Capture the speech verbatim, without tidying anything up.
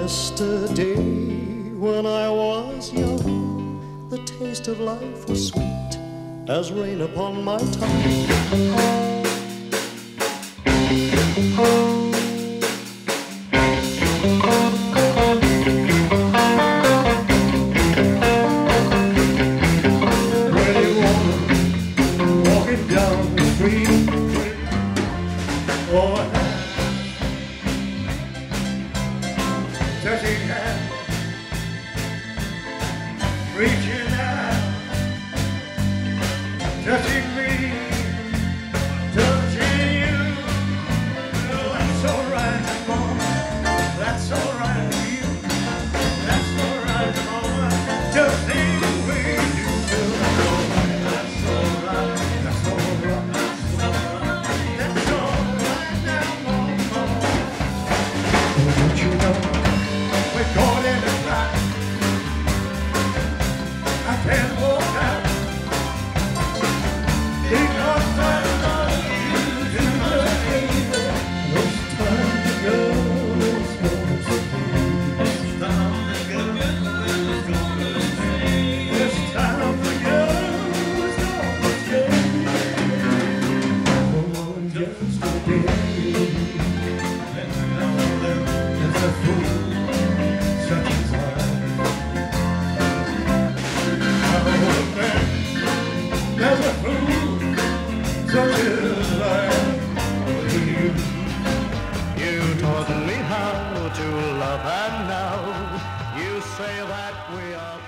Yesterday, when I was young, the taste of life was sweet as rain upon my tongue. Pretty woman walking down the street, oh, touching hands, reaching out, touching me, touching you. Oh, that's alright, mama. That's alright with you. That's alright, mama. Just the way you do. That's alright. That's alright. That's alright now, mama. Don't you know? We're caught in a trap. I can't walk out because I love you too much, baby. It's time to go. It's gonna stay. It's time to go. It's gonna stay. It's time to go. It's gonna stay. Oh, just a day. And now there's a fool. Such as I, there's a fool such as I. You, you taught me how to love, and now you say that we are.